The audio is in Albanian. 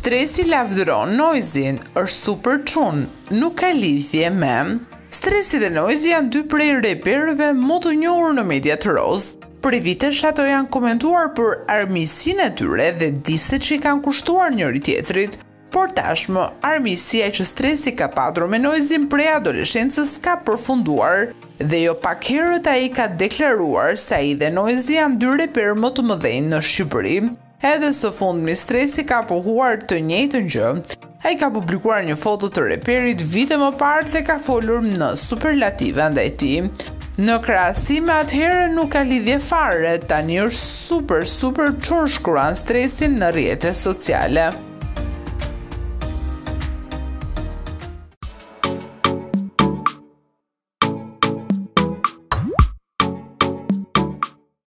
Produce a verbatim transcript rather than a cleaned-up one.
Stresi lavdëron Noizyn, është super çun, nuk ka lidhje me. Stresi dhe Noizyn janë dy prej reperëve më të njohur në mediat roz. Për vitesh ato janë komentuar për armiqsinë e tyre dhe distet që i kanë kushtuar njëri tjetrit. Por tashmë, armiqësia që Stresi ka patur me Noizyn prej adoleshencës ka përfunduar dhe jo pak herët ai ka deklaruar se ai dhe Noizyn janë dy reperë më të mëdhenj në Shqipëri. Edhe së fundmi Stresi ka pohuar të njëjtën gjë. Ai ka publikuar një foto të reperit vite më parë dhe ka folur në superlative ndaj tij. Në krahasim me atëherë nuk ka lidhje fare, tani është super super çun shkruan Stresin në rrjetet sociale.